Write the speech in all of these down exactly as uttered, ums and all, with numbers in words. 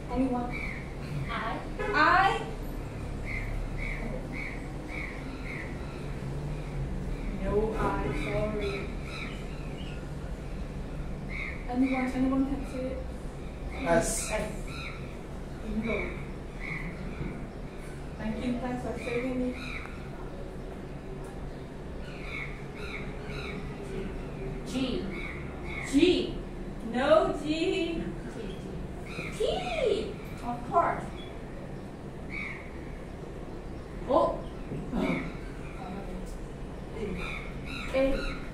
Anyone? I. I. No, I. Sorry. Anyone? Anyone can say it? S. S. Bingo. Thank you. Thanks for saving me. G. G. No G. T. Of course. Oh. A.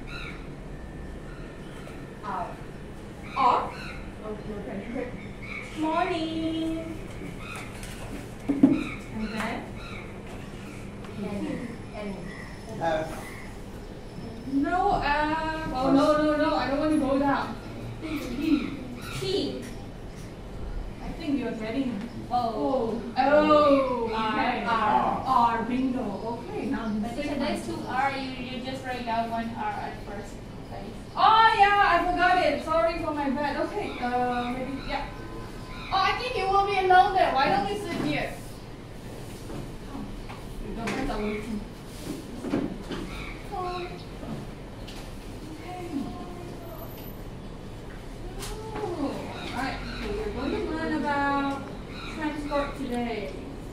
R. R. Okay. Morning. And then N. N. F. no. Uh, oh no no no! I don't want to go down. T. T. I think you're getting. O. Oh. Oh. R. Okay. R. R. Bingo. Okay. Now you But say if there's two R, you, you just write down one R at first place. Oh yeah, I forgot it. Sorry for my bad. Okay. Uh, maybe yeah. Oh, I think you will be alone there. Why don't you sit here? Your friends are waiting. Oh. Okay. Oh, alright. So we're going to learn about transport today.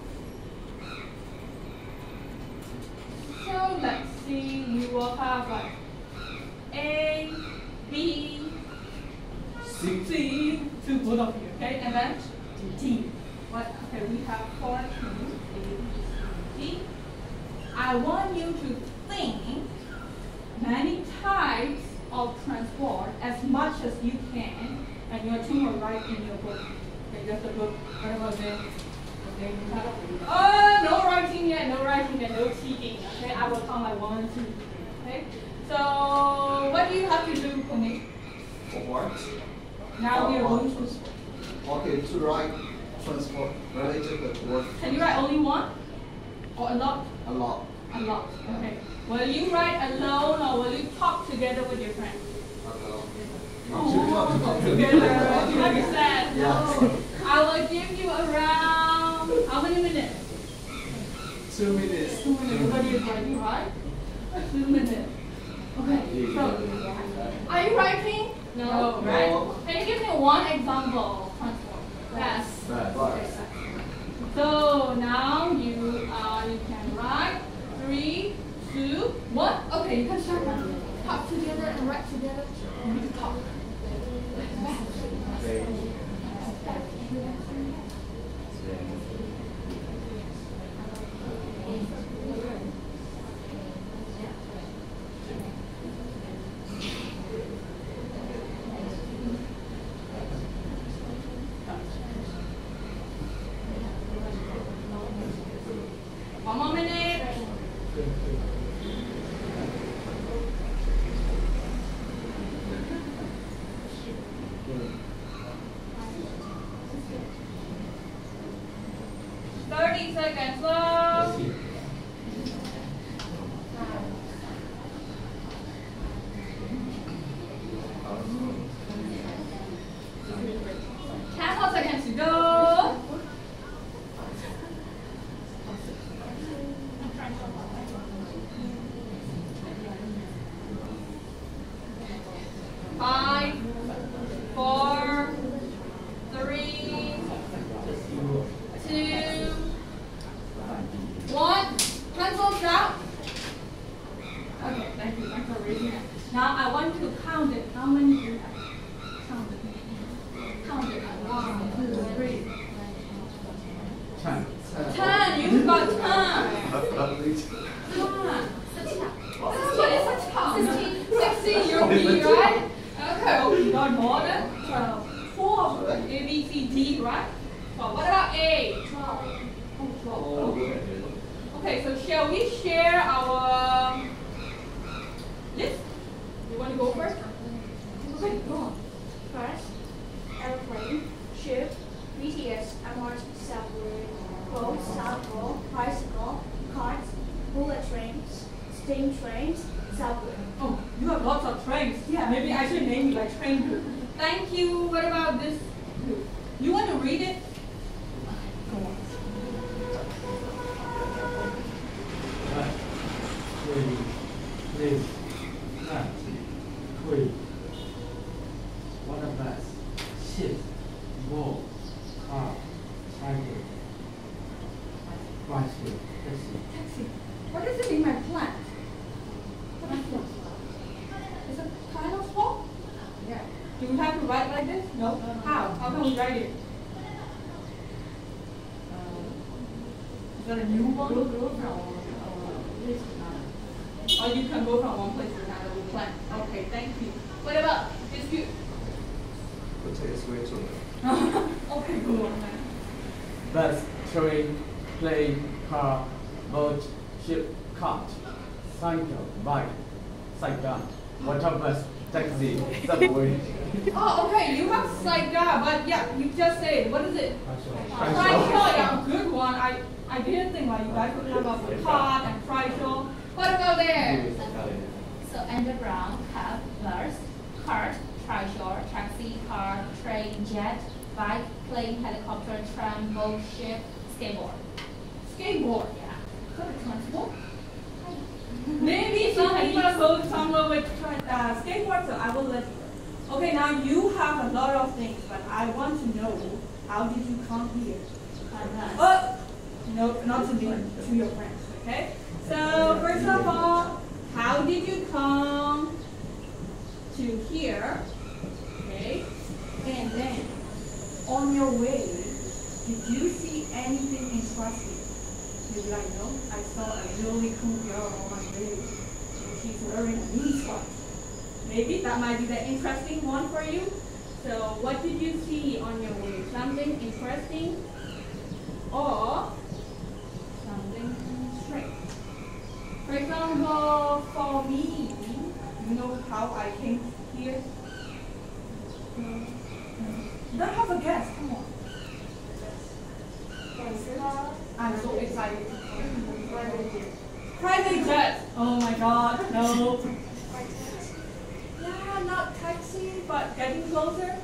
So let's see. We will have like A, B, C. C, to both of you, okay? And then D. What? Okay, we have four teams. A, B, C, D. I want you to think many types of transport as much as you can, and your team will write in your book. Okay, just the book. What about this? Okay, you have. Oh, no writing yet, no writing yet, no cheating. Okay, I will count like one, two, three. Okay. So, what do you have to do for me? For what? Now we are For going what? to. Okay, to write transport related with word. Can you write only one? Or a lot? A lot. A lot. Okay. Will you write alone or will you talk together with your friends? Alone. Oh, together. Do you understand? Yeah. I will give you around how many minutes? Two minutes. Two minutes. Nobody is writing, right? Two minutes. Okay. So, are you writing? No. Right? No. Can you give me one example? Transport. Yes. Bus. So now you uh, you can write three, two, one. Okay, you can start now. Talk together and write together. You need to talk. Okay. One more minute. Thirty seconds left. Ten more seconds to go. Five, four, three, two, one. Pencils down. Okay, thank you. Thanks for raising it. Now I want to count it. How many do you have? Count it. Count it. One, two, three. Ten. Ten. You got ten. Ten. Sixteen. Sixteen. You're B, right? Okay. Oh, you got more than twelve. Four. A, B, C, D, right? So what about A? Twelve. Oh, twelve. Oh, Okay. good. Okay. So shall we share our list? You want to go first? Okay, go on. First, airplane, ship, B T S, M R T, subway, boat, cycle, bicycle, carts, bullet trains, steam trains, subway. Oh, you have lots of trains. Yeah. Maybe I should name you like train group. Thank you. What about this group? You want to read it? walk, car, cycle, bicycle, taxi. Taxi. What is it in my plant? What is it? Is it kind of small? Yeah. Do we have to write like this? No. How? How can we write it? Is that a new one? Or you can go from one place to another with plant. Okay, thank you. What about dispute? Potato way too. Okay, go on. Bus, train, plane, car, boat, ship, cart, cycle, bike, cycle, water bus, taxi, subway. Oh, okay, you have Saiga, but yeah, you just said, what is it? Trishaw, yeah, good one. I, I didn't think like you guys would have about the cart and Trishaw. What about there? So underground have bus, cart, trishaw, taxi, car, train, jet, bike, plane, helicopter, tram, boat, ship, skateboard. Skateboard. Yeah. Is that a transport? Maybe some people go somewhere with uh, skateboard, so I will let you. Okay, now you have a lot of things, but I want to know, how did you come here? Oh, no, not to me, to your friends, okay? So, first of all, how did you come to here? Okay, and then, on your way, did you see anything interesting? You'd be like, no, I saw a really cool girl on my way. She's wearing a mini skirt. Maybe that might be the interesting one for you. So what did you see on your way? Something interesting or something strange? For example, for me, you know how I came here? You don't have a guess, come on. I'm so excited. Private jet. Oh my god, no. Yeah, not taxi, but getting closer.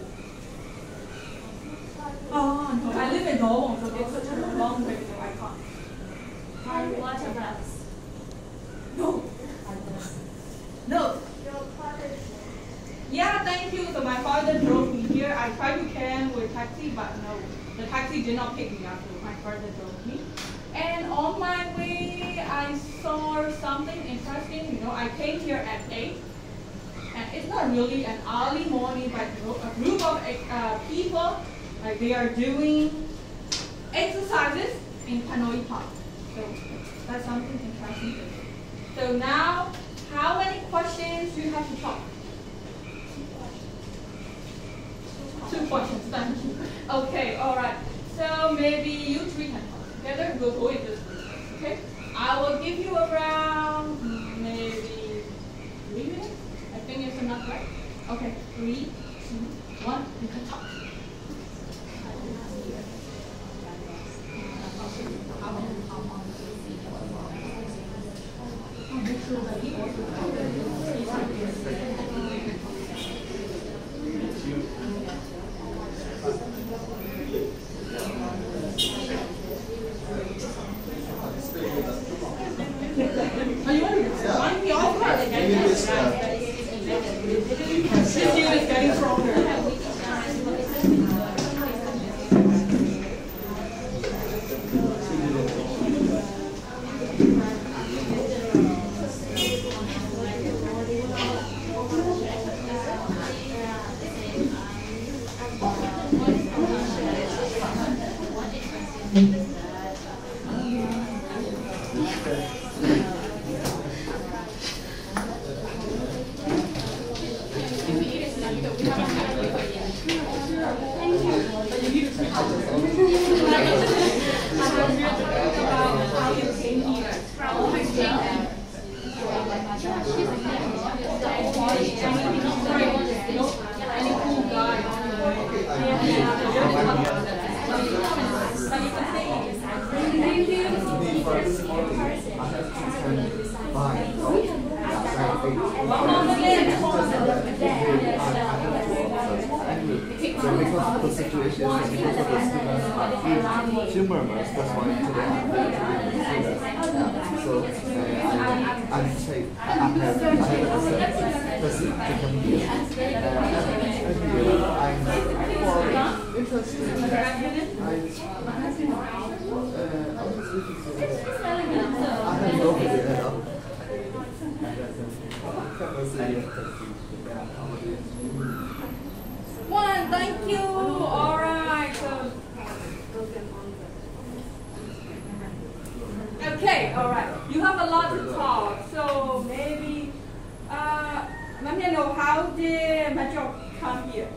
Oh no, I live in Dong, so it's such a long way, so I can't. Water bus. No. No. Yeah, thank you. So my father drove me here. I tried to can with taxi, but no. The taxi did not pick me up, so my father drove me. And on my way, I saw something interesting. You know, I came here at eight. And it's not really an early morning, but you know, a group of uh, people, like they are doing exercises in Hanoi Park. So that's something interesting to do. So now, how many questions do you have to talk? Two questions, thank you. Okay, all right. So maybe you three can talk together. We'll go in this way, okay? I will give you around maybe three minutes. I think it's enough, right? Okay, three, two, one. You can talk. Are you ready? I'm the offer. This unit is getting stronger. Because the situation is because of the students, few murmurs, that's why today so uh, I anticipate I have I have a person to come here. Uh, every year I'm for interesting. You got it? I, uh, I was looking for. It's really good. So, I have no idea. One, thank you. All right. So, okay, all right. You have a lot to talk. So maybe, uh, let me know, how did Major come here?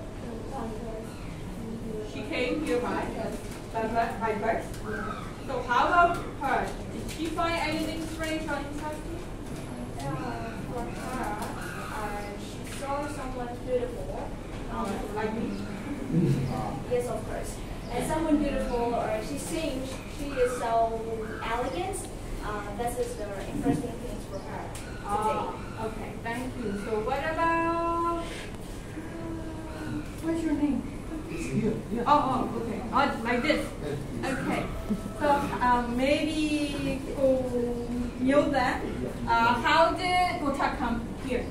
She came here by by, by, by birth. So how about her? Did she find anything strange or interesting? Uh, for her, uh, she saw someone beautiful. Um, like me? Yes, of course. And someone beautiful, or she seems she is so elegant. Uh, that is the interesting things for her today. Ah, okay, thank you. So what about, uh, what's your name? It's here. Yeah. Oh, oh, okay. Oh, like this. Okay. So um, maybe for you then, uh, how did Gota come here?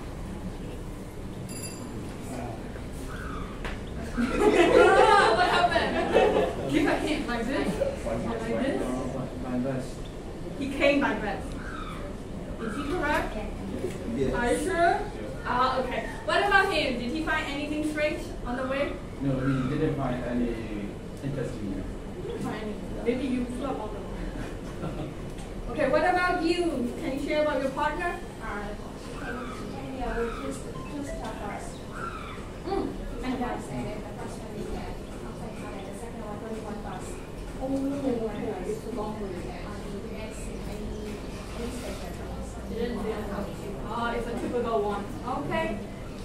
What happened? Give a hint, like this? Like this? My best. He came by bus. Is he correct? Yes. Are you sure? Ah, okay. What about him? Did he find anything strange on the way? No, we didn't find any interesting here. Didn't find anything. Maybe you slept on the way. Okay, what about you? Can you share about your partner? Uh, she came, she came here with just, just her first. Mm. And that's and then the first one is there. Outside car, and the second one, only one bus. Oh, okay. It's a long way. On the next, any, any station. Didn't do it. Ah, it's a typical one. Okay.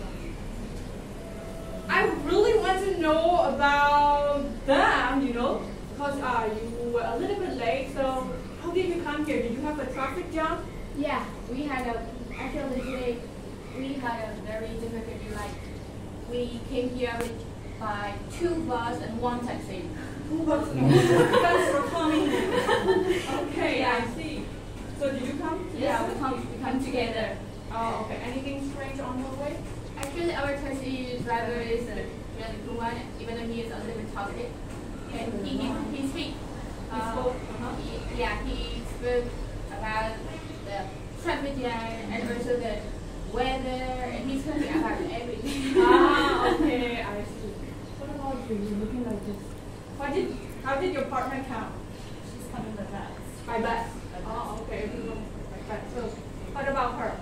I really want to know about them, you know, because uh, you were a little bit late. So how did you come here? Did you have a traffic jam? Yeah, we had a, actually today, we had a very difficult, like, we came here with, by two bus and one taxi. Who was Thanks for coming. Okay, Yeah. I see. So did you come? Yeah, we come, we come together. Oh, okay. Anything strange on your way? Actually, our taxi driver is a really good one, even though he is a little bit talkative. And he, he, he speaks. He spoke, uh-huh. he, yeah, he spoke about the traffic jam and also the weather, and he's talking about everything. Ah, okay, I see. What about you? You're looking like this. What did? How did your partner come? She's coming with us. By bus. Oh, okay. By bus. So, what about her?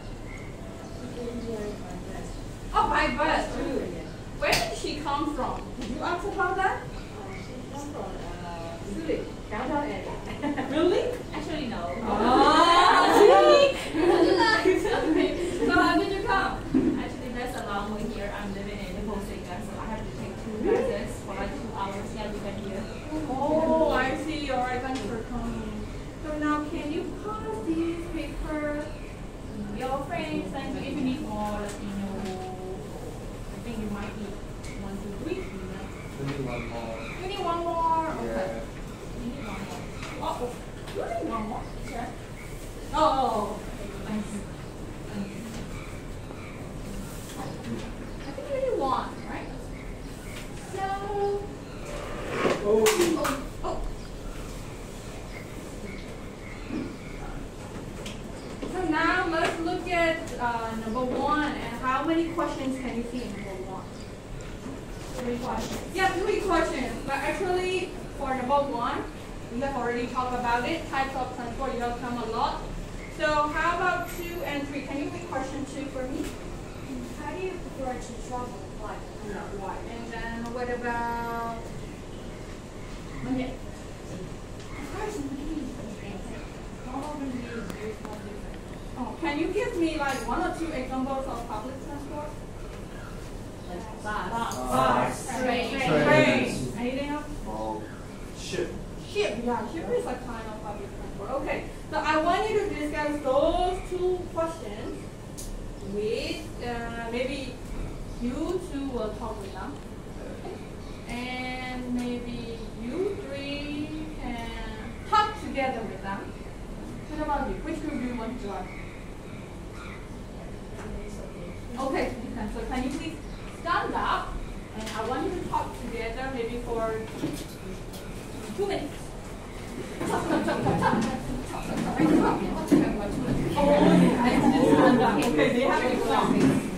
Oh, by bus too. Where did she come from? Did you ask about that? Zurich, downtown area. Really? Actually, no. Ah, Zurich. So how did you come? Actually, that's a long way here. I'm living in the Costa, so I have to take two buses for like two hours. Yeah, we got here. Oh, I see. All right, thanks for coming. So now, can you pause these papers? Your friends, thank you. If you need more, let me know. I think you might need one, two, three. Only one more. You need one more? Okay. Yeah. You need one more. Oh, oh. You need one more? Sure. Oh, I see. I think you need one, right? So, Oh. oh, oh. So now let's look at uh, number one. And how many questions can you see in number one? Three questions. Yeah, three questions. But actually, for number one, we have already talked about it. Types of transport, you have come a lot. So how about two and three? Can you read question two for me? How do you prefer to travel? Why? No, why? And then what about? Okay. Oh, can you give me like one or two examples of public transport? Bus. Bus. Train. Train. Trains. Anything else? Oh. Ship. Ship, yeah, ship is a kind of public transport. Okay, so I want you to discuss those two questions with, uh, maybe you two will talk with them. Okay. And maybe you three can talk together with them. What about you? Which group do you want to join? Okay, so can you please stand up and I want you to for two minutes. Oh, I just stand up. Okay, they have to stop.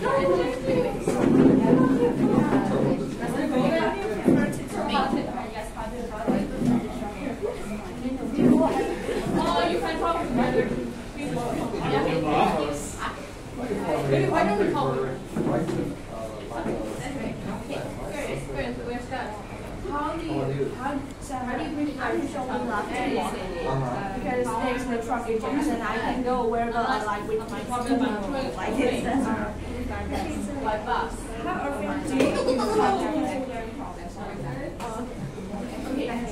Oh, you can talk together. Maybe why don't we talk? How do you, how, so how do you bring out show me love and walk? Because there's no traffic jams and I can go wherever I like with my phone. Like it's like bus. How often do you use traffic? Okay, I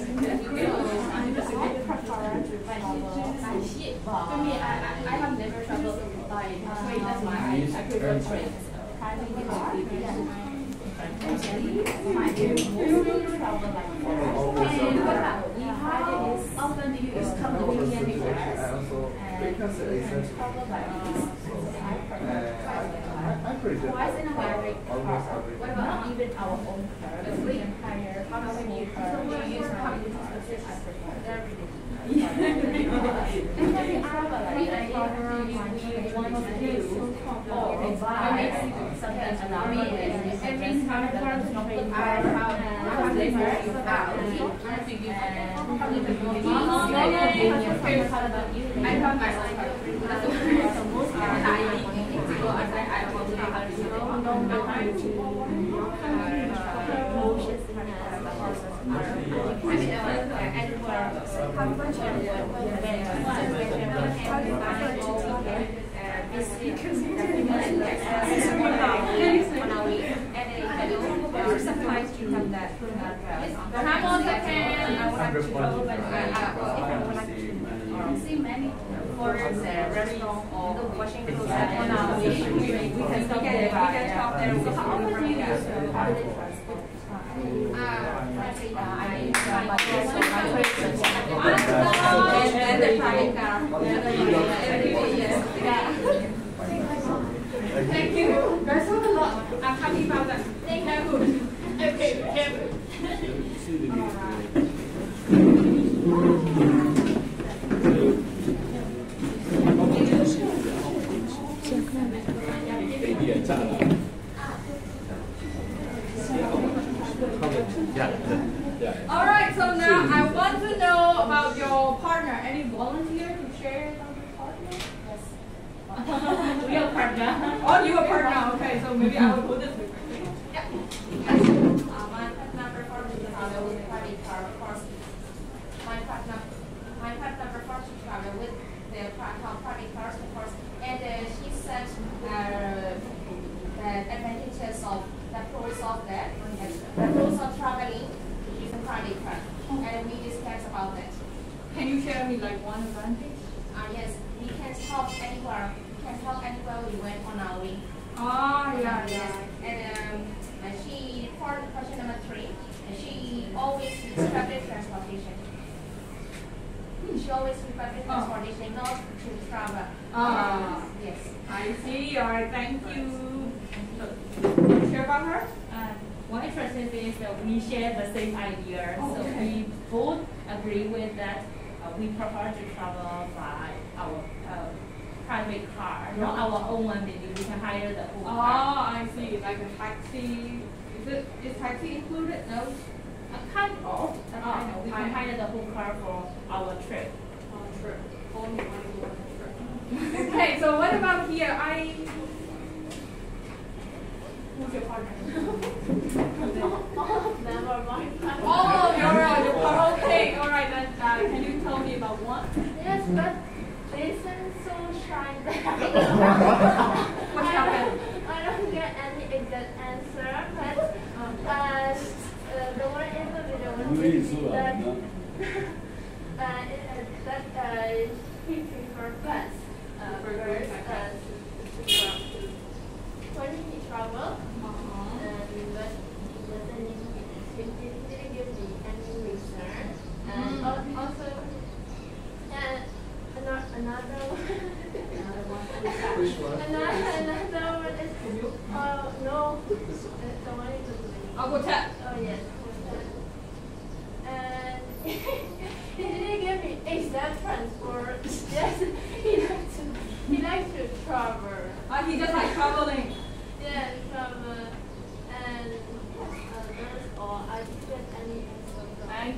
prefer to travel by ship. For me, I, I, I have never traveled by train. That's why I, I prefer trains. Private car. My travel like and what about you? How often do you use company anywhere? And travel by I prefer twice in a while. What about even our own car? If we can hire, how often do you use company services? I prefer. And when you travel, like I want to do or buy something around me, every time I have have this out. I have my life. That's the most tiring. So I I will sometimes you have that. Come on, Japan. I want to go, but I see many foreigners there, restaurant or washing clothes. We can talk there. We can talk there. So how often do you use public transport? I and the private car. Thank you. There's a lot. I'm happy about that. Thank you. Okay, okay. All right, so now I want to know about your partner. Any volunteer to share about your partner? Yes. We are partner. Oh, you are partner. Okay, so maybe I will put this with you. Yeah. Uh, my partner performs to travel with private car, of course. My partner, my partner performs to travel with the private cars, of course. And uh, she said uh, the advantages of the pros of that, the pros of traveling using private car, and we discussed about that. Can you share me like one advantage? Uh, yes, we can stop anywhere. We can stop anywhere we went on our way. Oh, yeah, yes. And um, uh, she, for question number three, uh, she always uses public transportation. She always uses public transportation, not to travel. Oh, yes. I see. All right, thank you. So, share about her? Uh, one interesting thing is that we share the same idea. Oh, so okay. we both agree with that. Uh, we prefer to travel by our uh, private car, not our own one. Maybe we can hire the whole Oh, car. I see. Like a taxi. Is it is taxi included? No. Uh, kind of. Uh, kind of. We can hire the whole car for our trip. On trip. Only one trip. Okay, so what about here? I. Who's your partner? Never mind. Oh, you're your partner. Okay, all right. Then uh, can you tell me about one? Yes, but they seem so shy there. What happened? I don't get any exact answer, but uh, uh, the one in the video was that, uh, uh, that uh, he prefers bus. Uh, first, uh, when he travel, uh-huh. and but but then he didn't give me any reason, and Mm. al- also uh, ano- another another one. Which one? Another another one is oh no, uh, the one in the video. I'll go tap. Oh yes.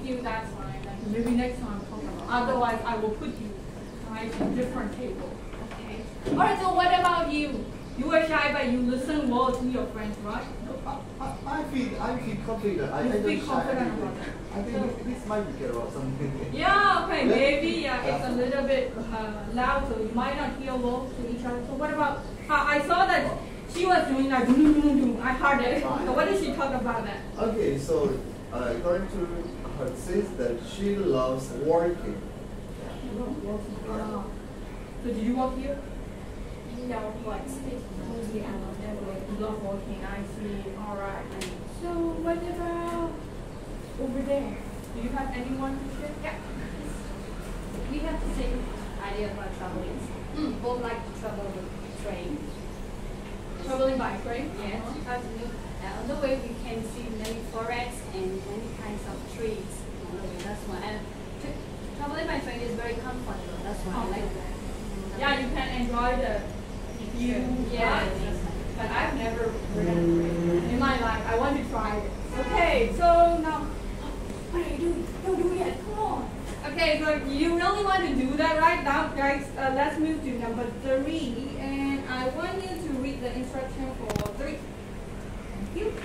you, that's fine. Then maybe next time talk about. Otherwise, I will put you guys in different table. Okay. All right. So what about you? You were shy, but you listen well to your friends, right? I, I, I feel I feel confident. I, You I feel don't confident shy. about that. I think this might be good or something. Yeah. Okay. Maybe yeah. It's a little bit uh, loud, so you might not hear well to each other. So what about? Uh, I saw that she was doing like boom, boom, boom. I heard it. So what did she talk about that? Okay, so uh, according to her says that she loves working. Uh, so did you work here? No, what? Yeah, you love working. I see. All right. So what about over there? Do you have anyone to share? Yeah. We have the same idea about traveling. Mm. Both like to travel with train. Traveling by train? Yes, because uh, on the way we can see many forests and many kinds of trees. On the way, that's why. And tra- traveling by train is very comfortable. That's why I like that. Yeah, you can enjoy the view. Yeah. But I've never ridden in my life. I want to try it. Okay, so now, what are you doing? Don't do it. Come on. Okay, so you really want to do that right now, guys? Uh, let's move to number three, and I want you to read the instruction for three. Thank you.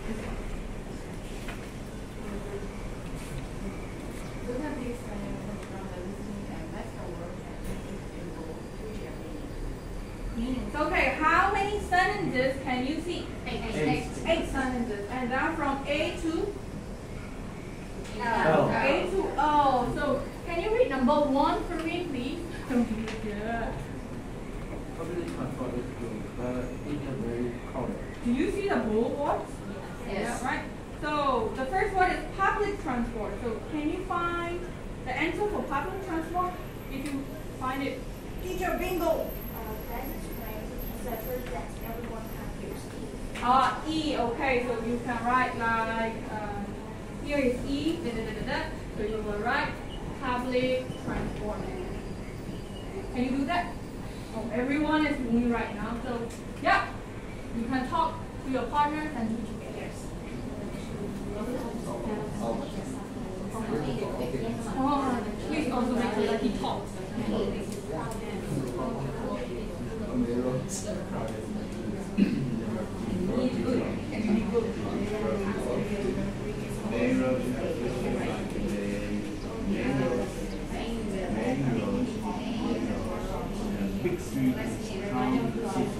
Okay, how many sentences can you see? Eight, eight, Eight. eight. Eight sentences, and then from A to L. A to O. So can you read number one for me, please? Good. Public transport is good, but it's very crowded. Do you see the billboards? Yes. Yeah, right. So the first one is public transport. So can you find the answer for public transport? If you find it, teacher bingo. That is train, such that everyone can use. Ah, E. Okay, so you can write like um, here is E. Da, da, da, da, da. So you will write public transport. Can you do that? Oh, everyone is doing right now. So yeah, you can talk to your partners and do together. Oh, please also make sure that he talks. Big street, town, city.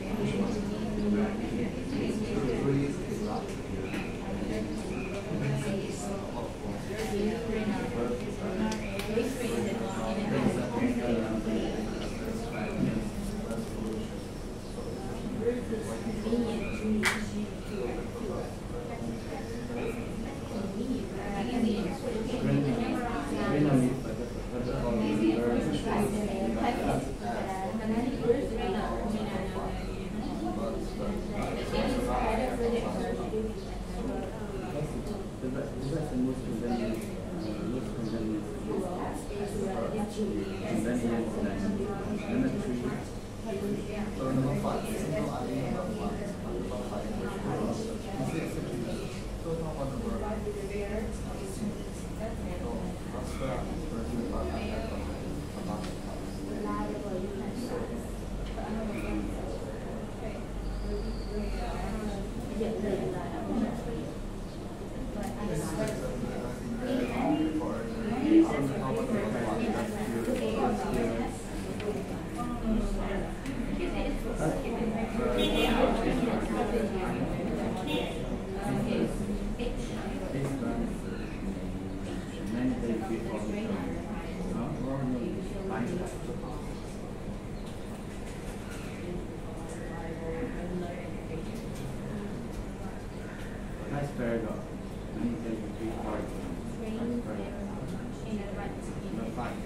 Nice paragraph. Many days with three parts. Nice paragraph. Number five.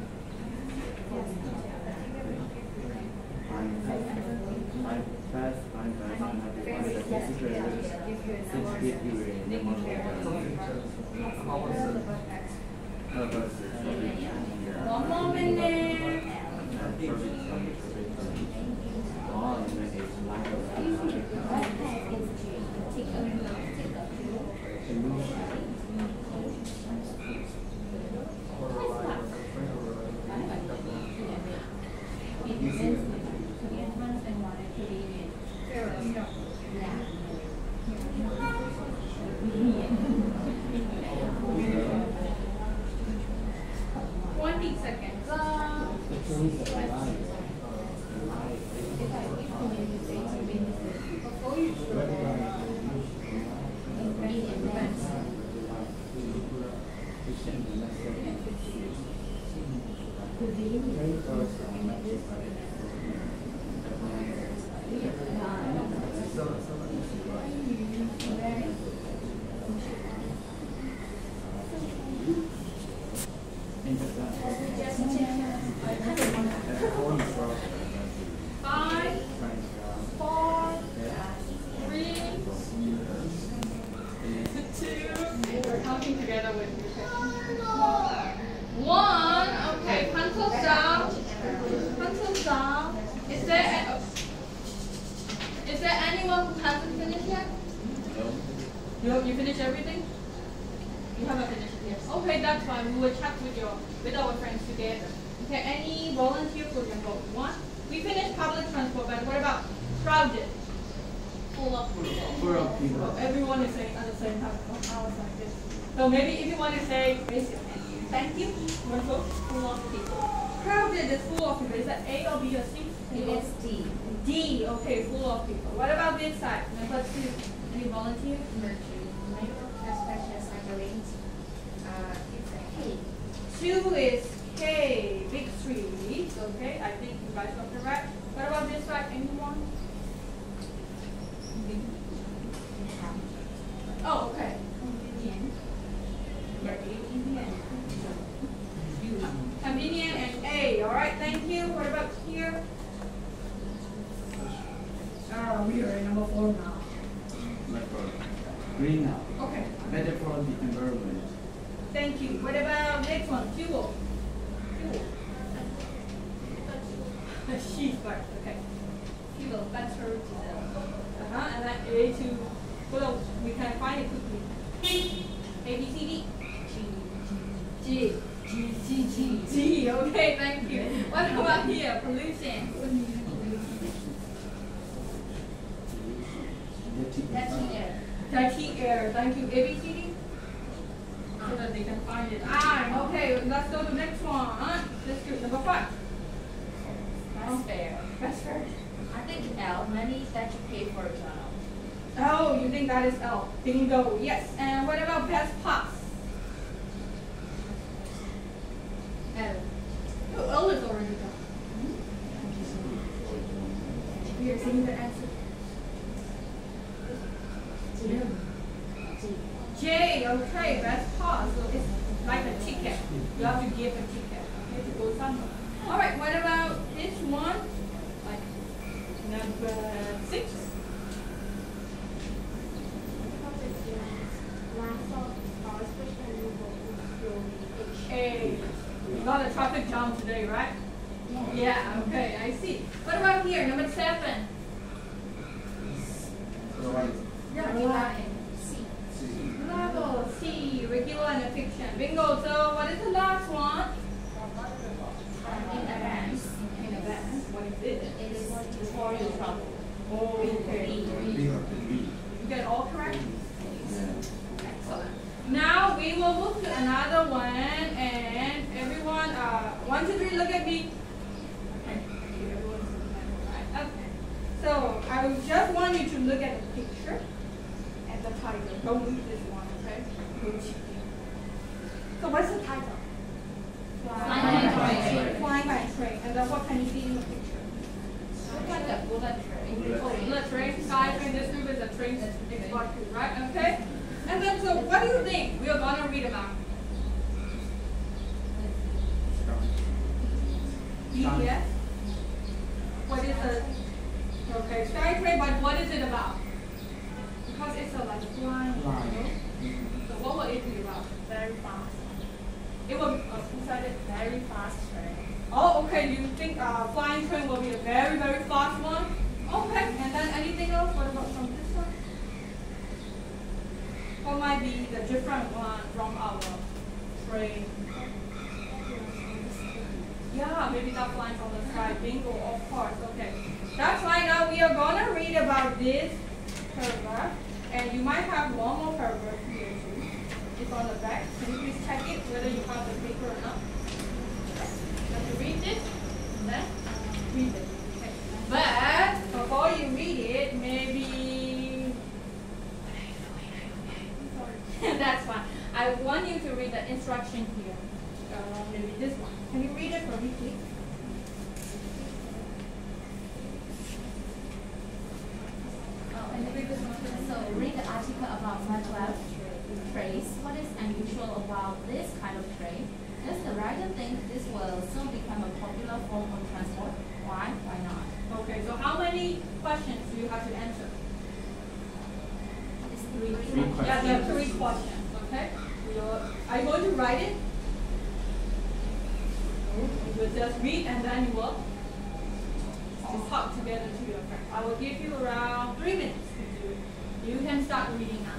Fine fast, fine fast, fine fast, and happy fast. This is very good. Since we do it, the more One more minute. Five, four, three, two, we're counting together with you. One, okay, pencils down, pencils down. Is there, a, is there anyone who hasn't finished yet? You, you finished everything? You haven't finished it yet. Okay, that's fine. We will check with your, with our friends together. Okay, any volunteer for your vote? One. We finished public transport, but what about crowded? Full of people. Full of people. Oh, everyone is saying at the same time. Oh, I was like this. So maybe if you want to say, raise your hand. Thank you. You want to vote? Full of people. Crowded is full of people. Is that A or B or C? It is D. D. Okay, full of people. What about this side? Number two. Any volunteer? Two is K, big trees. Okay, I think you guys got it right. What about this side? Anyone? Oh, okay. Convenient. Convenient and A. All right, thank you. What about here? Oh, we are in number four now. Green now. Okay. Better for the environment. Thank you. What about next one? Fuel. Fuel. The sheep part. Okay. Fuel. Better diesel. Uh huh. And then A to. Well, we can find it quickly. A B C D. G. G. G. G. G. Okay. Thank you. What about here? Pollution. Dirty air. Dirty air. Thank you. A B C D. So that they can find it. Ah, okay, let's go to the next one. Let's do number five. That's fair. That's fair. I think L, money that you pay for a job. Oh, you think that is L. Bingo, yes. And what about best pass? L. Oh, L is already done. We are seeing the answer. J, okay, best pass. So it's like a ticket. You have to give a ticket okay, to go somewhere. All right, what about this one? Like number six. A. You got a traffic jam today, right? Yeah. Yeah, okay, I see. What about here, number seven? Yeah, Regular level C, regular and fiction. Bingo. So what is the last one? in advance. In advance. What is it? It is before you travel. Okay. B. B. You get all correct? Excellent. Now we will move to another one, and everyone, uh, one, two, three, look at me. Okay. Everyone's looking at me, right? Okay. So I would just want you to look at the picture and the title. Don't read this one, okay? Go check it. So what's the title? Flying by train. Flying by train. And then what can you see in the picture? Look like a bullet train. Oh, bullet train, sky train. This group is a train export group, right? Okay. And then, so what do you think we are gonna read about? Yes. What is the okay sky train? But what is it about? Because it's a like flying. So what will it be about? Very fast. It will. Uh, who said it? Very fast train. Oh, okay. You think uh, flying train will be a very very fast one? Okay. And then anything else? What about from this one? What might be the different one from our train? Yeah, maybe that flying from the sky. Bingo, of course. Okay. That's why now we are gonna read about this paragraph, and you might have one more paragraph here too. It's on the back. Can you please check it whether you have the paper or not? Have you read it? the instruction here. Uh, maybe this one. Can you read it for me, please? Oh, and read this one. So read the article about MATLAB trace. What is unusual about this kind of trace? Does the writer think this will soon become a popular form of transport? Why? Why not? Okay, so how many questions do you have to answer? It's three. Three questions. Yeah, there are three questions, okay? You're, are you going to write it? You will just read and then you will just talk together to your friend. I will give you around three minutes to do it. You can start reading now.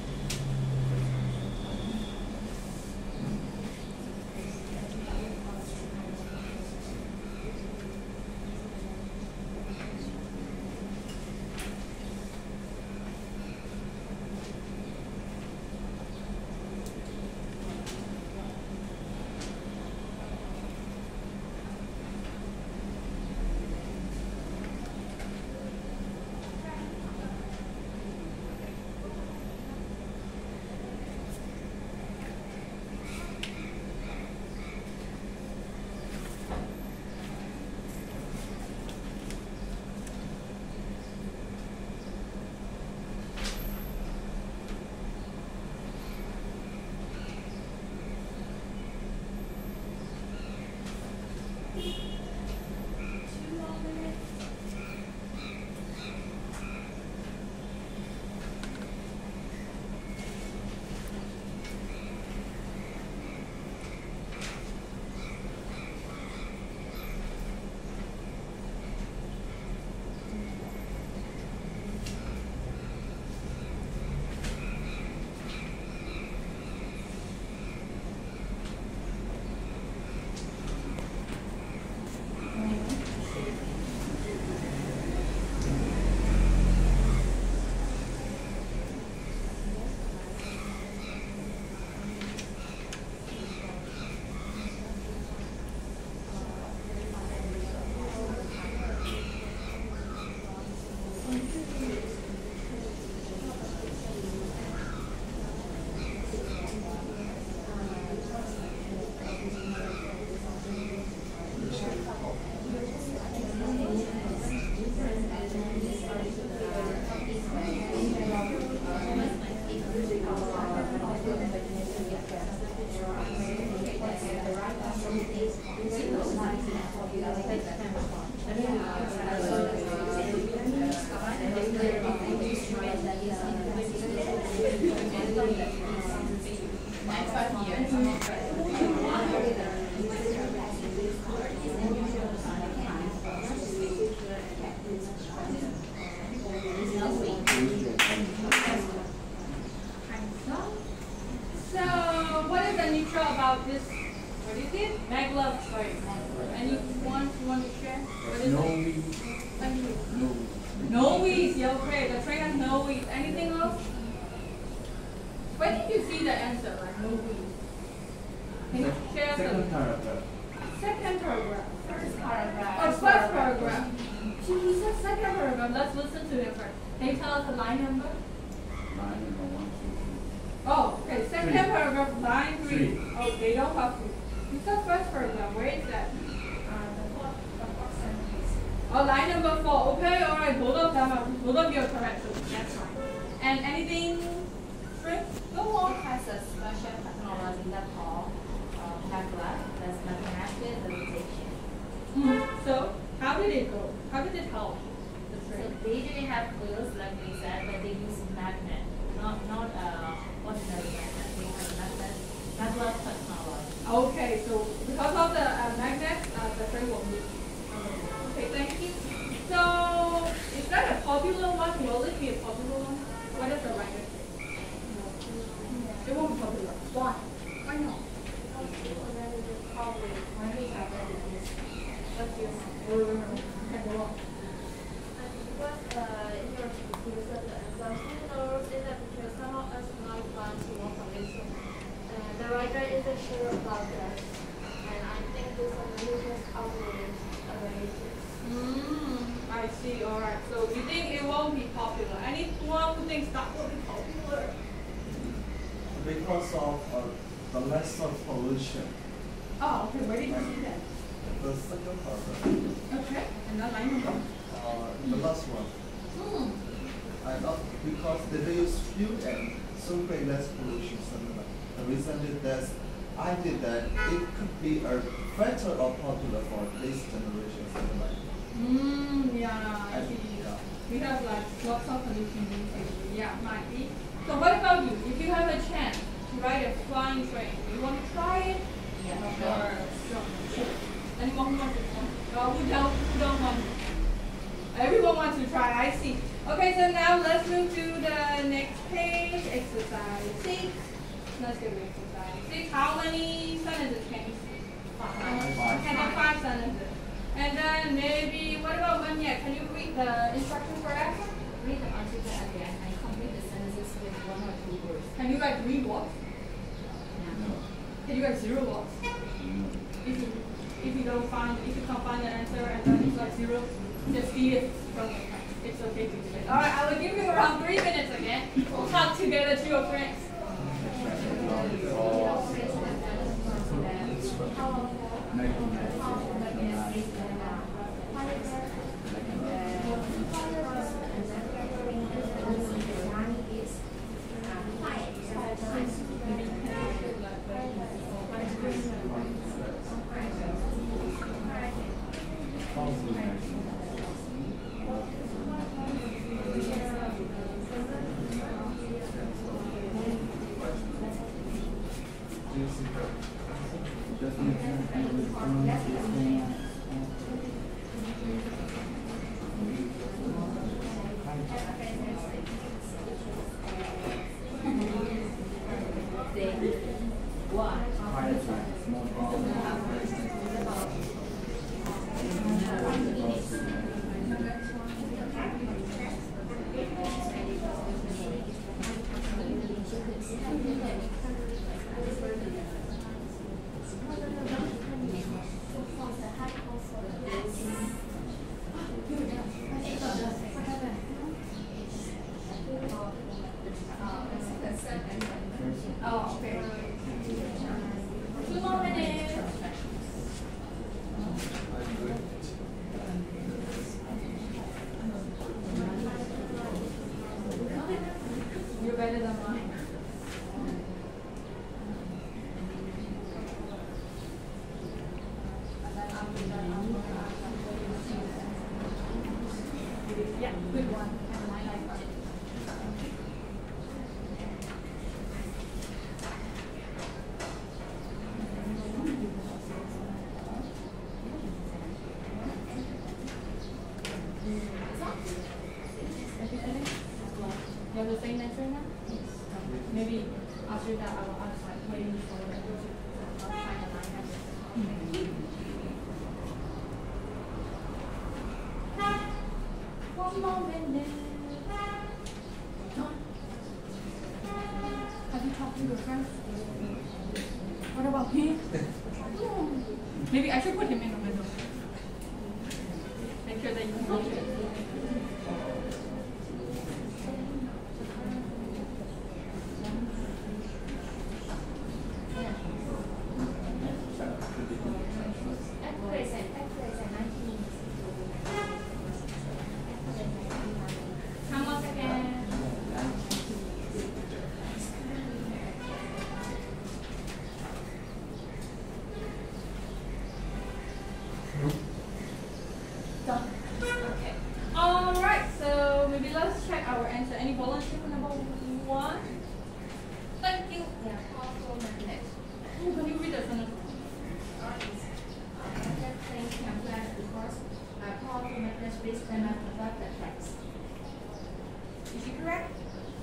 So, what is unusual about this? What is it? MATLAB trace. Anyone you want to share? What is No it? weeds. Thank you. No. No weeds. Yeah, okay. The train has no weeds. Anything else? Where did you see the answer? Like no weeds. Can you share Second the paragraph. second paragraph? First paragraph. Oh, first paragraph. Jesus, second paragraph. Let's listen to it first. Can you tell us the line number? Line number one, two, three. Oh, okay. Second Three. paragraph, line three. Three. Oh, they don't have to. You said first paragraph. Where is that? Oh, line number four. Okay, all right. Both of them are both of you are correct. So that's fine. And anything? Spring? Go on. Has a special technology that called uh, MATLAB, that's mathematical visualization. Mm. So, how did it go? How did it help the So train? they didn't have wheels like we said, but they use magnet, not not uh, ordinary magnet. They have magnet, MATLAB technology. Okay, so because of the uh, magnet, uh, the train will move. Okay, thank you. So, is that a popular one? Will it be a popular one? What is the writer say? It won't be popular. Why? Why not? What's your okay, go on. Because uh, in your use of the assumption or is that because some of us might want to work on this one. Uh, the writer isn't sure about that. And I think this one uses algorithm ability. Mm, I see. All right. So you think it won't be popular? Anyone who thinks that will be popular? Because of uh, the less of pollution. Oh, okay. Where did you see that? The second paragraph. Okay. And that line number? Uh, the last one. Hmm. I not because they use fuel and so create less pollution. Something like the reason is that I did that it could be a better or popular for this generation. Something like. Mm, yeah, I I- see. yeah. We have like lots of pollution these days. Yeah, might be. So what about you? If you have a chance to ride a flying train, do you want to try it? Yeah. Or sure. Sure. Anyone who wants to try? No, who don't, who don't want to? Everyone wants to try, I see. Okay, so now let's move to the next page, exercise six. Let's go to exercise six. How many sentences can you see? Five. Can you five sentences? And then maybe, what about one yet? Can you read the instructions for that? Read the article again and complete the sentences with one or two words. Can you write three words? Yeah. Can you write zero words? If you, if you don't find, if you can't find the answer and then it's like zero, just see it from the text. It's okay to do it. Alright, I will give you around three minutes again. We'll talk together to your friends. Oh, okay. Two more minutes. You're better than mine. Yeah, good one. I like that. You have the same answer now? Maybe after that I will ask like waiting for the I'll find the line answer. One more minute. Have you talked to your friends? What about him? Maybe I should put him in the middle. Make sure that you can watch it. Come once again. Done. Okay. All right. So maybe let's check our answer. Any volunteer for number one? Thank you. Yeah, powerful magnet. Ooh, can you read the sentence? Magnet planes can fly because a powerful magnet reaches them above the tracks. Is she correct?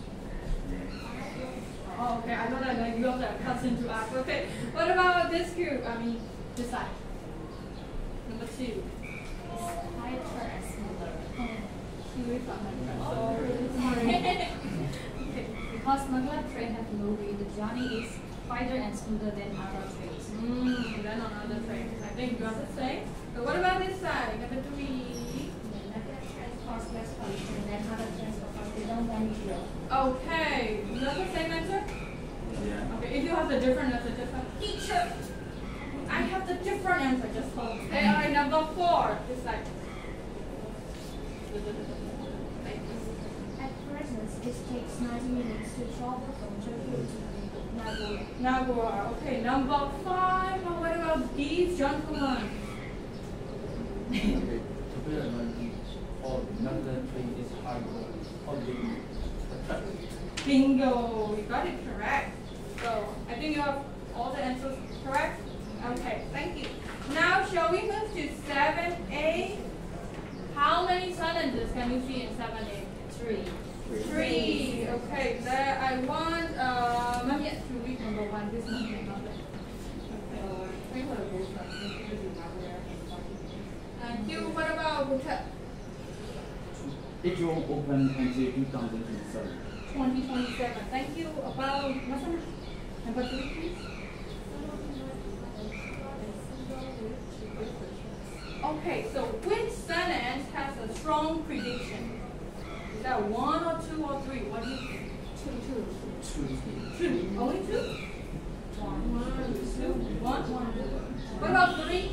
Oh, okay. I know that like you have that cousin to ask. Okay. What about this group? I mean, this side. Number two. It's quieter and smoother. She reads on her. Oh, really sorry. Okay. Because magnet train have low rate, the journey is quieter and smoother than other trains. Mm, then on other trains. I think you have the same. So what about this side? Number three. Magnet trains cause less pollution than other trains because they don't damage you. Okay. You have the same answer? Yeah. Okay, if you have the different answer, just like, teacher, I have the different answer, just tell me. Okay, alright, number four, just like, At present, it takes ninety minutes to travel from Tokyo to Nagoya. Nagoya. Okay, number five, now what about these gentlemen? Okay, to be honest, or number three is hard holding the track. Bingo, you got it correct. So, I think you have all the answers correct. Okay, thank you. Now, shall we move to seven A? How many sentences can you see in seven A? Three. Three. Okay, there I want uh Ma'am Yet to read number one. This one is not there. Thank you. What about Butet? It won't open until two thousand twenty-seven. twenty twenty-seven. Thank you. About Masana? Number three, please. Okay, so which sentence has a strong prediction? Is that one or two or three? What do you think? Two, two. Two. Two. Only two? One, two, one. What about three?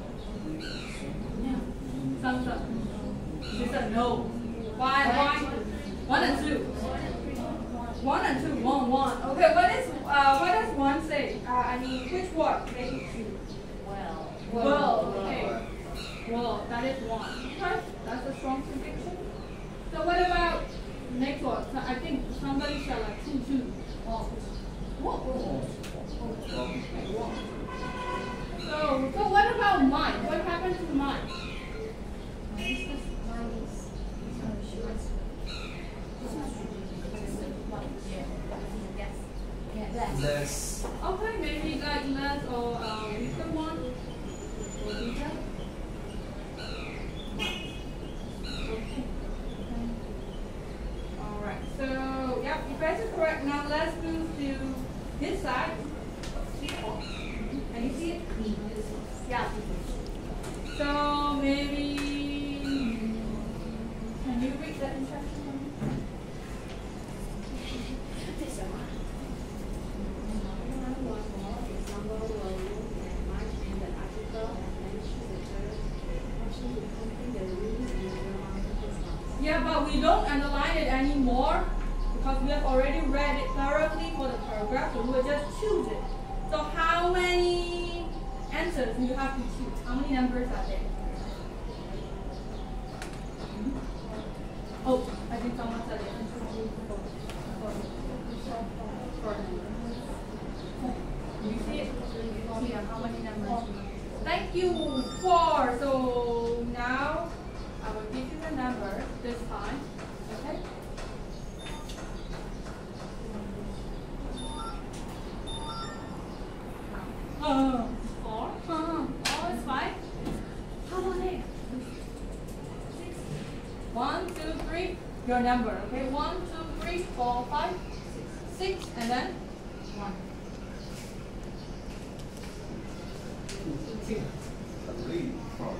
No. Thumbs up. She said no. Why? Why? One and two. One and two. One, one. Okay. What is? Uh, what does one say? Uh, I mean, which word makes it two? Well. Well. Okay. Well, that is one. Okay. That's a strong prediction. So what about next one? So I think somebody said like two, two. Oh. What? Okay, one. So, so what about mine? What happened to mine? Less. Okay, maybe like less or uh, weaker one. Or weaker. Okay. Alright, so yep, you guys are correct. Now let's move to this side. Can you see it? Yeah. So maybe can you read that instruction for me? Yeah, but we don't underline it anymore because we have already read it thoroughly for the paragraph, so we will just choose it. So how many answers do you have to choose? How many numbers are there? Oh, I think someone said it. Do you see it? Yeah, how many numbers? Thank you, four. So now I will give you the number this time. Okay? Uh, four? Uh, oh, it's five? How about it? Six. One, two, three. Your number, okay? One, two, three, four, five, six, and then one. Two. Three. Four.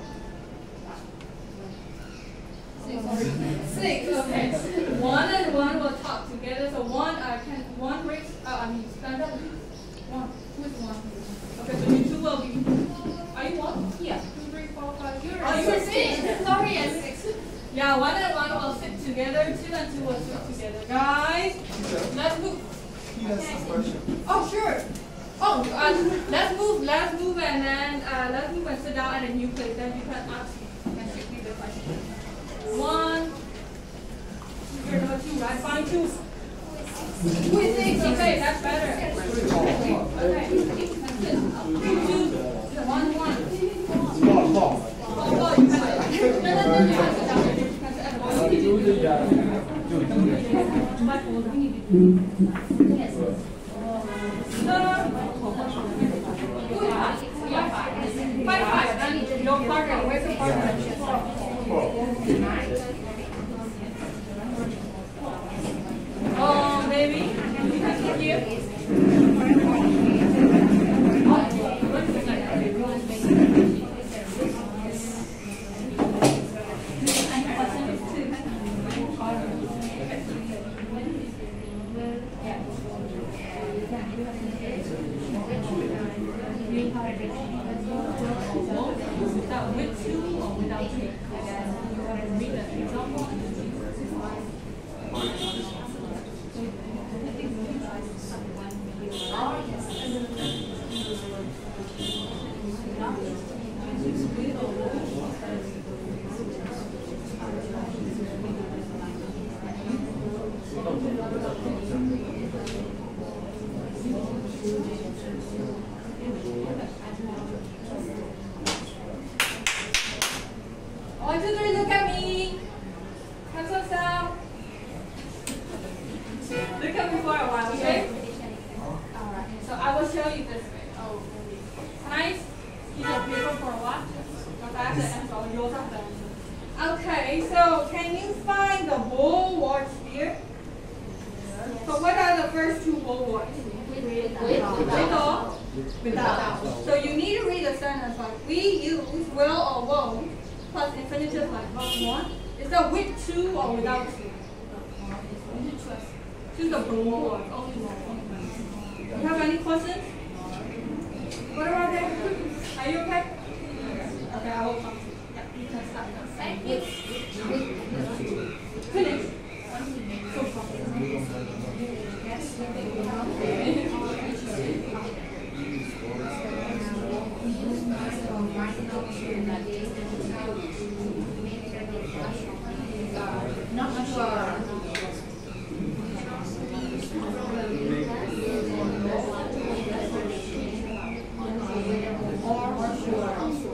Six. Six. Okay. One and one will talk together. So one, uh, can one raise? Uh, I mean, stand up. One. Who is one? Okay, so you two will be. Are you one? Yeah. Two, three, four, five. You're. Oh, you're six. Sorry, I'm six. Yeah, one and one will sit together. Two and two will sit together. Guys, let's move. He has some question. Oh, sure. Oh, uh, let's move. Let's move and then uh, let's move and sit down at a new place. Then you can ask. Can shoot me the question. One. You're number two, right? Fine, two. Who is six? Okay, that's better. Okay. That's it. Two, two. One, one. Oh, oh, you can sit. No, no, no, you can sit down there. You can sit at the bottom. Yes. Uh, who is five? Yeah, five. Five, five. Then your partner. Where's the partner? Oh, maybe. Here. Without with two or without two? And then you want to read the example. One, two, three, look at me. Hands up, down. Look at me for a while, okay? Alright, so I will show you this way. Oh, can I keep your paper for a while? Because I have the answer. Yours have the answer. Okay, so can you find the bulwarks here? So what are the first two bulwarks? With or without. So you need to read the sentence like we use will or won't plus infinitive like but one. Is that with two or without two? Choose the bulwark. Only one. You have any questions? What about that? Are you okay? Okay, I will come to you. Yeah, you can start now. And it's finish. So far. Not sure. Or sure.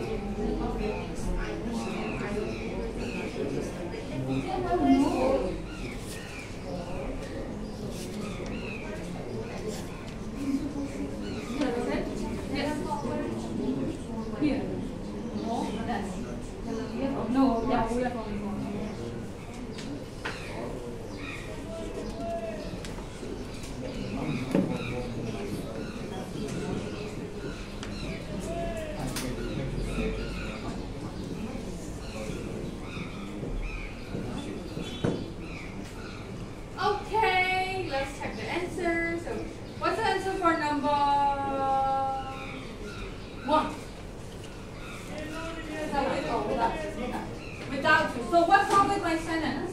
Here. No, that's. No, yeah, we have only one. Okay, let's check the answer. So, what's the answer for number one? Without with or without? Without two. So what's wrong with my sentence?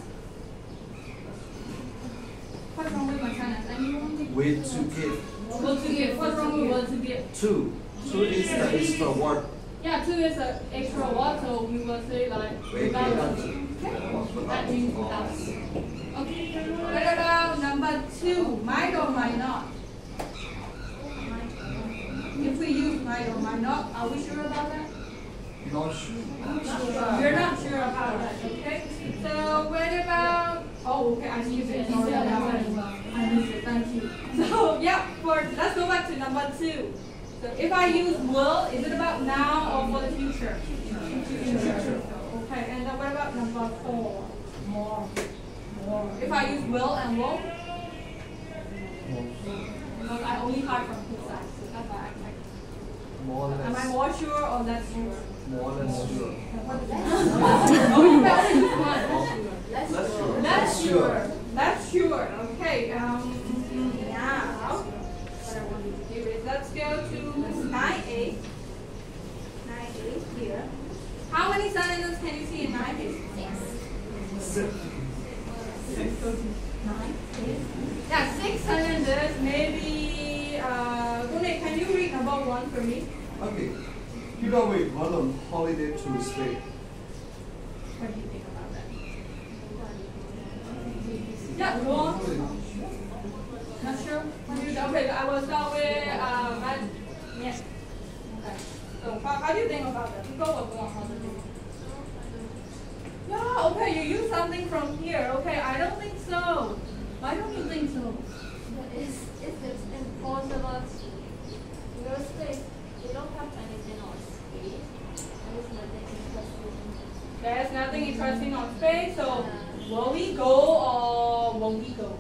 What's wrong with my sentence? Anyone? Way to give. Will to give. What's wrong with will to give? Two. Two is the extra word. Yeah, two is an extra word, so we will say like without. Okay. That means without. Okay. What about number two? Might or might not? If we use might or might not, are we sure about that? Not sure. You're not sure about that, okay? So what about, oh, okay, I need to ignore that one as well. I need to, thank you. So, yeah, for, let's go back to number two. So if I use will, is it about now or for the future? Future. Okay, and then what about number four? More. More. If I use will and won't? Because I only hide from two sides, so that's why I check. More or Am I less. more sure or less sure? More or less sure. Oh, you better use one. Less sure. That's sure. That's sure. Okay. Um. Now, what I want you to do is let's go to nine A. Nine A here. How many sentences can you see in nine A? Six. Nine. Yeah, six sentences. Maybe. Uh, Gune, can you read number one for me? Okay. People will go on holiday to Spain. What do you think about that? Yeah, go on. Not sure? Okay, I will start with uh, Matt. Yes. Okay. So, how, how do you think about that? People will go on holiday. Yeah, okay, you use something from here. Okay, I don't think so. Why don't you think so? It's, it's, it's impossible. Your space, you don't have anything on space. There's nothing interesting. There's nothing interesting on space, so will we go or won't we go?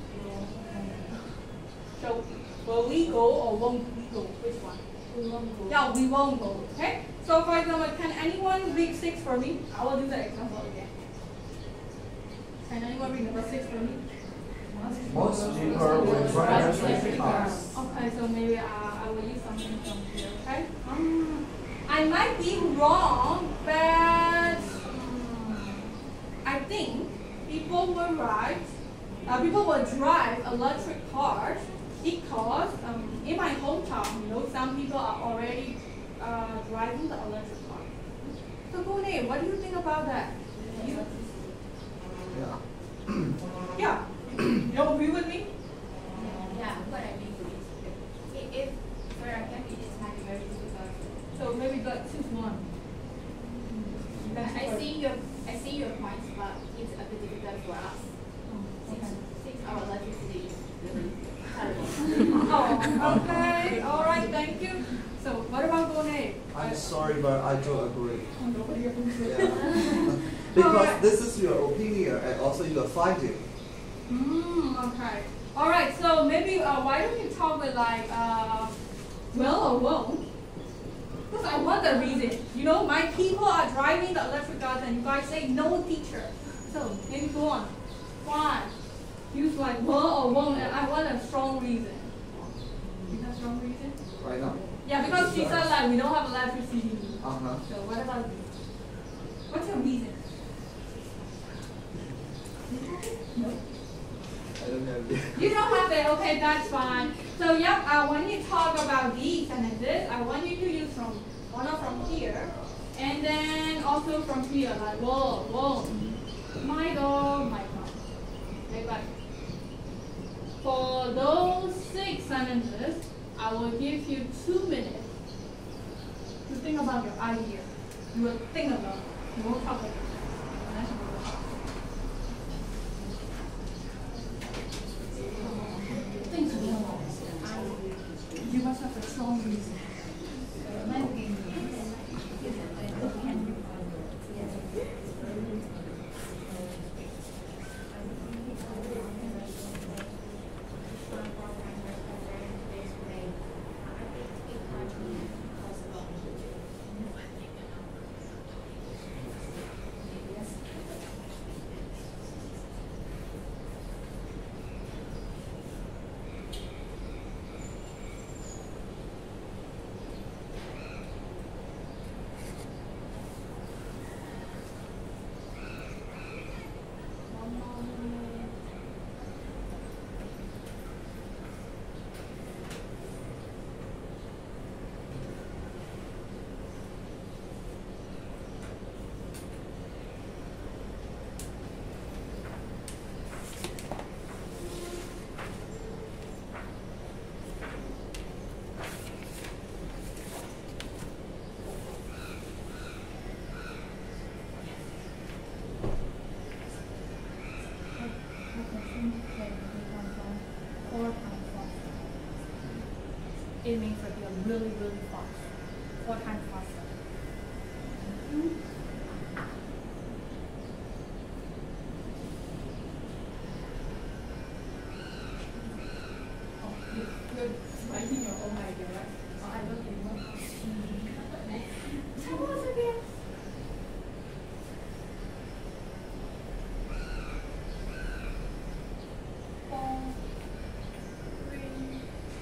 So, will we go or won't we go? Which one? We won't go. Yeah, we won't go. Okay? So, for example, can anyone read six for me? I will do the example again. Can anyone read number six for me? Most people will try to cars. Okay, so maybe uh, I I will use something from here, okay? Um, I might be wrong, but um, I think people will ride, uh, people will drive electric cars because um, in my hometown, you know, some people are already uh, driving the electric car. So Gune, what do you think about that? You, Yeah. yeah, you don't agree with me? Yeah, what I mean is, if, if for a family it's not very difficult. So maybe let's choose one. I see your, I see your points, but it's a bit difficult for us. Since, since our electricity is really terrible. Oh, okay. All right, thank you. So what about Gune? I'm sorry, but I don't agree. Oh, nobody agrees with Yeah. Because Alright. this is your opinion and also your finding. Mm, okay. All right. So maybe uh, why don't you talk with like uh, Will or won't? Because I want the reason. You know, my people are driving the electric cars, and you guys say no, teacher. So maybe go on. Why? Use like will or won't, and I want a strong reason. You have a strong reason? Right now? Yeah, because she said like we don't have electricity. Uh-huh. So what about you? What's your reason? No. I don't have it. You don't have it, okay, that's fine. So yep, uh, when you talk about these sentences, I want you to use from one or from here, and then also from here, like whoa, whoa, my dog, my car. Okay, but for those six sentences, I will give you two minutes to think about your idea. You will think about it. You won't talk about it. Think about it. You must have a strong reason. It means that you're really, really fast. Four times faster. Oh, you- you're writing your own idea, right? Oh, I don't even know. Tell us again. Four, three,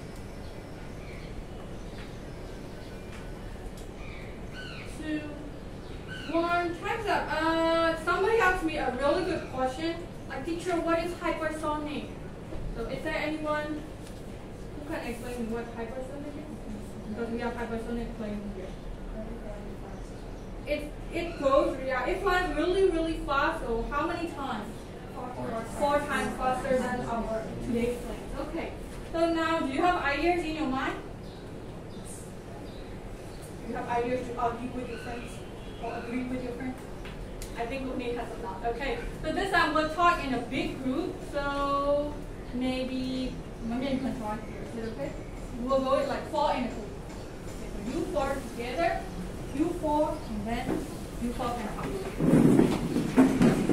two, one. Time's up. Uh, somebody asked me a really good question. Like, teacher, what is hypersonic? So, is there anyone who can explain what hypersonic is? Because we have hypersonic plane here. It it goes, yeah, it flies really, really fast. So, how many times? Four times faster than our today's planes. Okay. So now, do you have ideas in your mind? You have ideas to argue with your friends or agree with your friends? I think Gune has a lot. Okay, so this time we'll talk in a big group. So maybe, maybe you can try here. Is it okay? We'll go it like four in a group. Okay, so you four together, you four, and then you four and up.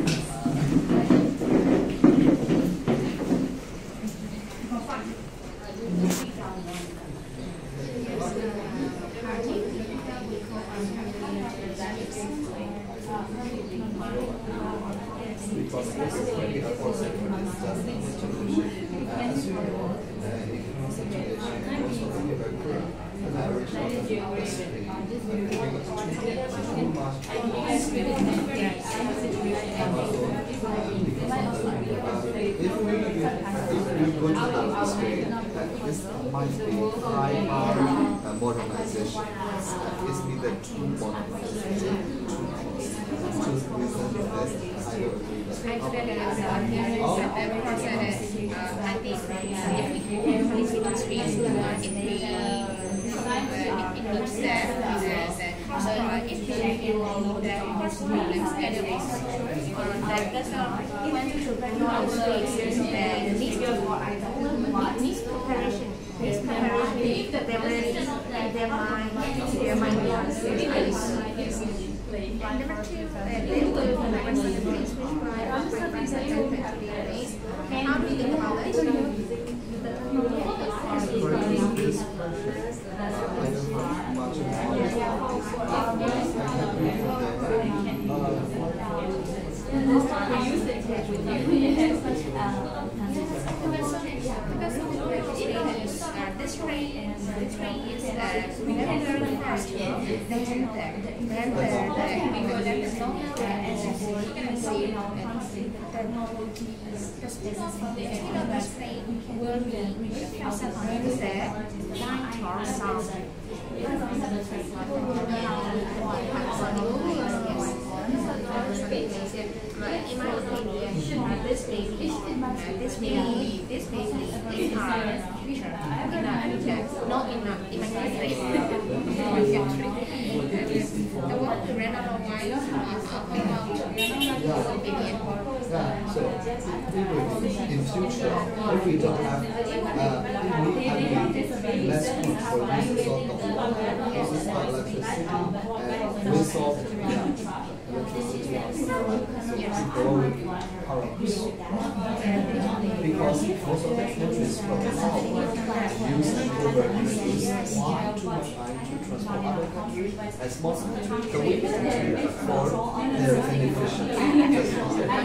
Because this is when we have also introduced just the solution. As you know, in the economic situation, most of the go to the space, uh, this might be high bar uh, modernization. Uh, it's neither true modernization, true policy. To reason this, I don't agree with that. I think if we can policy constraints, it may it means that the the possibilities and the researchers that when to promote spaces that needs needs preparation. Needs preparation. If the development their mind, their mind is number two, they will represent the things which represent the cannot be the college. For this question, uh, I don't have much knowledge about this. I agree with This train is this train is very fast. Then then then we go there and see technology is this train will be sometimes that light or sound. But in my opinion, this may be, this may be, this may be in our future, in our future, not in our imagination. The work to rent out why is talking about opinion. Yeah, so in future, if we don't have, uh, we have less food for this sort of uses of electricity and we solve yeah, electricity is growing power use. Because most of the countries from the south use and overuse why too much time to transport other countries as most the weak country for their inefficiency.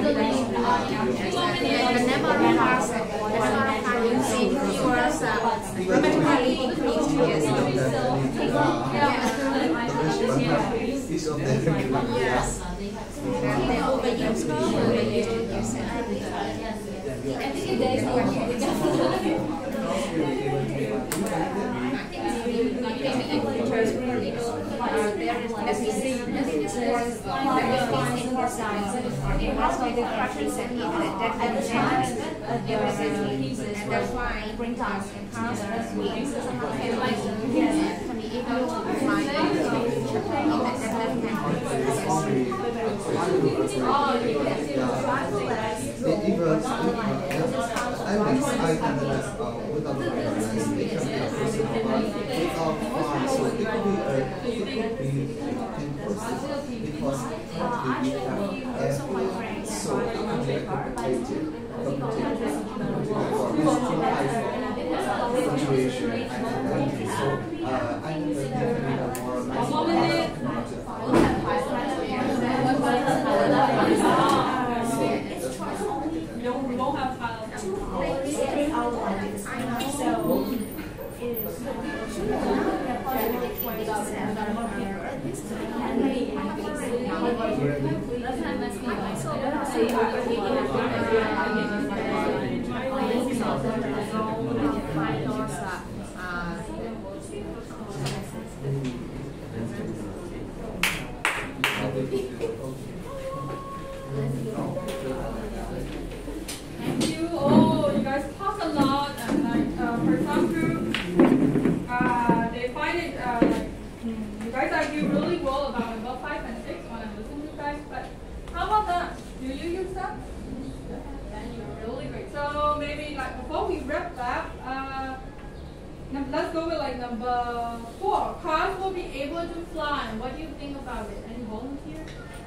The number of cars, the number of cars using was dramatically increased. Each of them Yes. And they overuse, overuse, yes. I think there is no there is let me see let me just was that was in her side it was like the crushes and that at the time and that's why bring down and pass as we and like yes can be able to find I mean, I can uh, without the parents, it can be a personal life without fun, so it could be a, it could be in person because currently we have every so it can be a complicated, complicated, situation and so uh, I think that we have more We don't have files. Thank you. Oh, you guys talk a lot, and like uh, for some group, uh, they find it uh, like mm, you guys argue really well about level five and six when I listen to you guys. But how about that? Do you use that? Then you're really great. So maybe like before we wrap up, uh, num- let's go with like number four. Cars will be able to fly. What do you think about it? Any volunteer?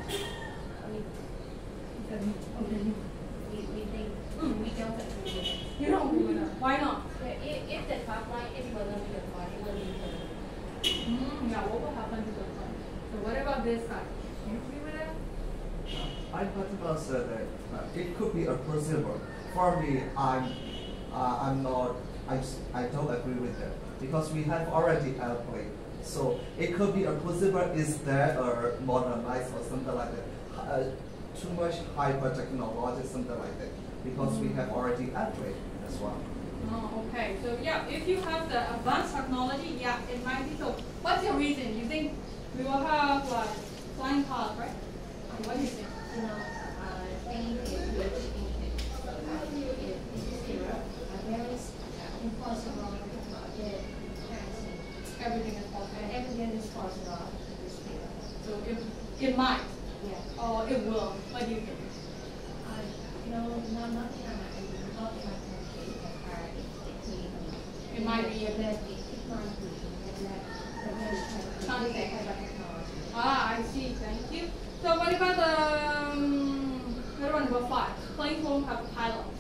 Okay. we, we think Mm. we don't agree with it. You don't agree with that. Why not? If, if the top line is going to be the car, it will be the Mm, yeah, what will happen to the front? So what about this side? Do you agree with that? I particularly said that uh, it could be a possible. For me, I'm, uh, I'm not. I, s- I don't agree with that because we have already airplane So it could be a possible is that or modernized or something like that. Uh, too much hyper technology, something like that. Because we have already upgraded as well. Oh, okay. So yeah, if you have the advanced technology, yeah, it might be so. What's your reason? You think we will have like flying cars, right? What do you think? You know, uh, thing is with it. It is zero. There is impossible to get everything. Everything is possible. Everything is possible in this field. So it, it might, Yeah. or it will. What do you think? Uh, you know, not nothing on my not in my country, but uh, it, It might be a that it, it might be that the very Concept. technology. Ah, I see. Thank you. So what about the um, what about number five? Planes won't have pilots.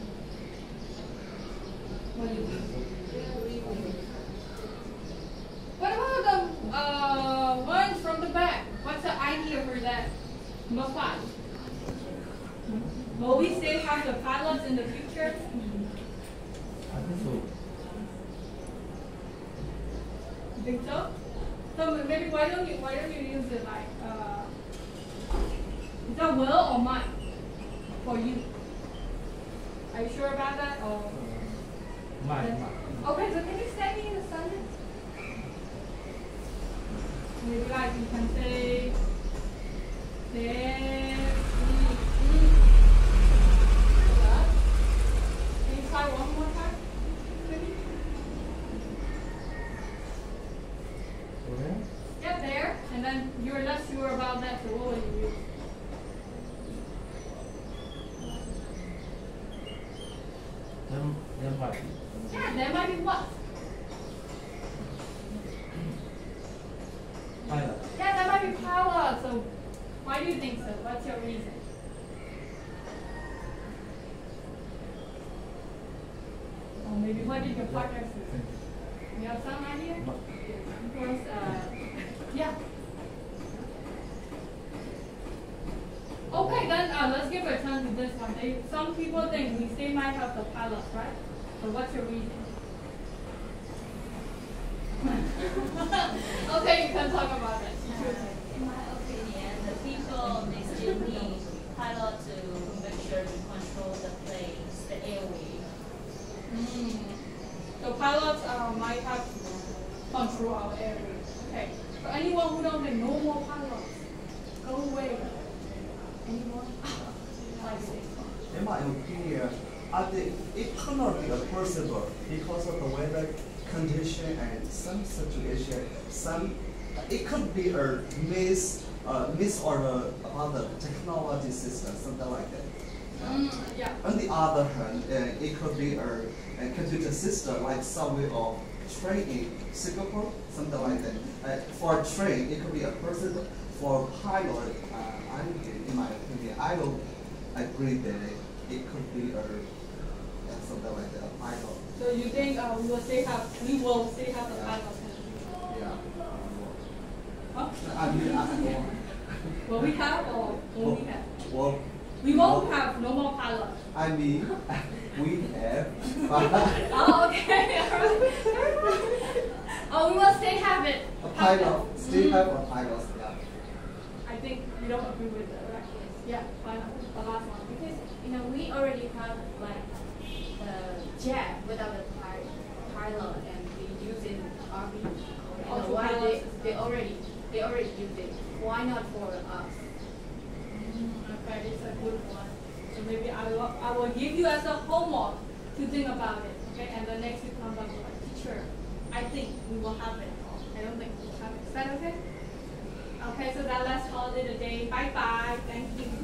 What do you think? What about the uh, ones from the back? What's the idea for that? Number five. Will we still have the pilots in the future? I think so. You think so? So maybe why don't you why don't you use it like uh, is that will or might for you? Are you sure about that or? Might, might. Okay, so can you stand me in the sentence? Maybe like you can say there. Can you try one more time? Maybe? Where? Yeah, there. And then you're not sure about that, so what will you use? There, there might be. Yeah, there might be what? Pilot. Yeah, that might be pilot. So why do you think so? What's your reason? Or maybe what did your partner say? You have some idea? Because, uh, yeah. Okay, then uh, let's give a chance to this one. They, some people think we still might have the pilots, right? So what's your reason? Okay, you can talk about it. In my opinion, the people, they still need pilot to make sure to control the planes, the airway. Mm. So pilots uh, might have to control our airways. Okay. So anyone who don't think no more pilots, go away. Anyone? Like this. In my opinion, I think it cannot be possible because of the weather condition and some situation. Some it could be a miss, uh, misorder about the technology system, something like that. Mm, yeah. On the other hand, uh, it could be a, a computer system like subway or train in Singapore, something like that. Uh, for a train, it could be a person. For pilot, uh, I, in my opinion, I will agree that it, it could be a yeah, something like that, a pilot. So you think uh, we will still have we will still have the pilots? Yeah. Huh? I mean, I, Will we have or will we have? well, We won't have no more pilots. I mean, we have. Oh, okay. Oh, we will still have it. A pilot, still have a pilot, yeah. I think you don't agree with that, right? Yeah, pilot. The last one. Because, you know, we already have like the jet without a pi- pilot and we use it in army. You know, Also why they, pilots. they already they already use it. Why not for us? Okay, it's a good one. So maybe I will, I will give you as a homework to think about it. Okay, and the next you come back with like, teacher, I think we will have it. I don't think we will have it. Is that okay? Okay, so that last holiday today. Bye bye. Thank you.